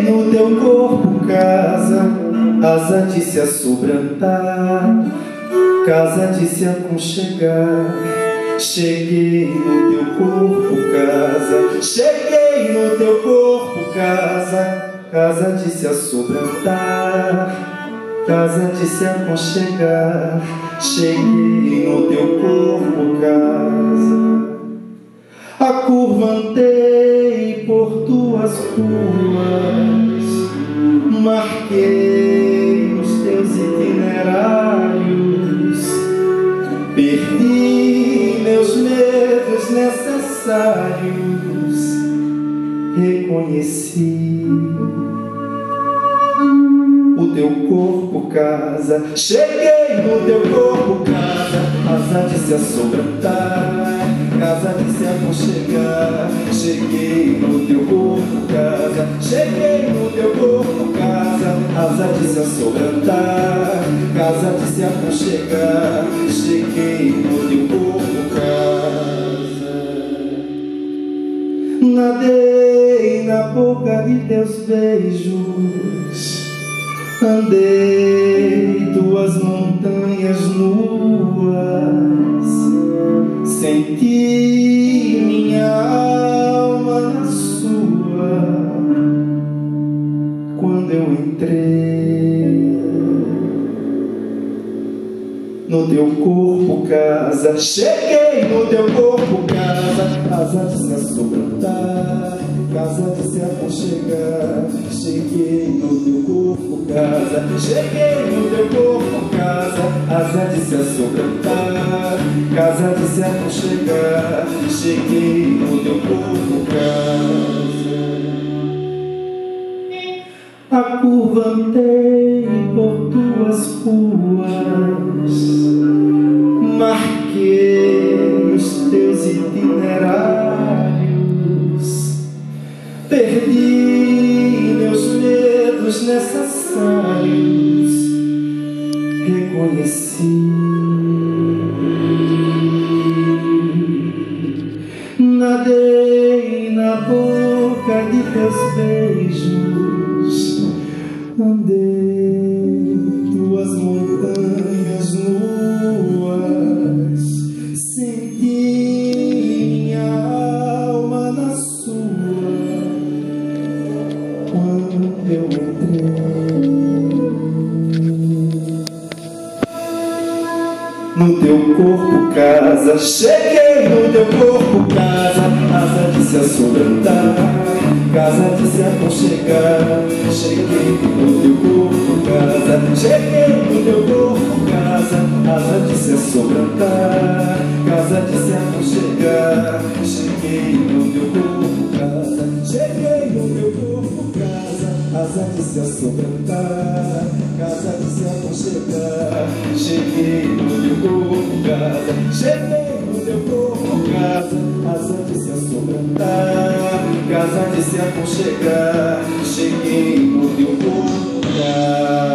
no teu corpo, casa, asa de se assombrantar, casa de se aconchegar. Cheguei no teu corpo, casa, cheguei no teu corpo, casa, casa de se assombrantar, casa de se aconchegar. Cheguei no teu corpo, casa. Acurvantei por tuas ruas, marquei os teus itinerários, perdi meus medos necessários, reconheci o teu corpo, casa. Cheguei no teu corpo, casa, asa de se assombrantar, casa de se aconchegar. Cheguei no teu corpo, casa, cheguei no teu corpo, casa, asa de se assombrantar, casa de se aconchegar. Cheguei no teu corpo, casa. Nadei na boca de teus beijos, andei tuas montanhas nuas, senti minha alma na sua. Quando eu entrei no teu corpo, casa, cheguei no teu corpo, casa, casa de se assombrantar, casa de se aconchegar. Cheguei no teu corpo, casa, cheguei no teu corpo, casa, asa de se assombrantar, casa de se aconchegar. Cheguei no teu corpo, casa. Acurvantei por tuas ruas, marquei os teus itinerários, perdi meus medos necessários, reconheci. Nadei na boca de teus beijos, andei tuas montanhas nuas, senti minha alma na sua. Quando eu entrei no teu corpo, casa, cheguei no teu corpo, casa, asa de se assombrantar, casa de se aconchegar. Cheguei no teu corpo, casa, cheguei no teu corpo, casa, asa de se assombrantar, casa de se aconchegar. Cheguei no teu corpo, casa, cheguei no teu corpo, casa, asa de se assombrantar, casa de se aconchegar. Cheguei no teu corpo, casa, cheguei no teu corpo, casa, asa de se assombrantar, casa de se aconchegar. Cheguei no teu corpo, casa.